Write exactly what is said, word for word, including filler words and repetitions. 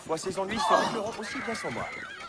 Parfois, ses ennuis se régleront aussi bien sans moi.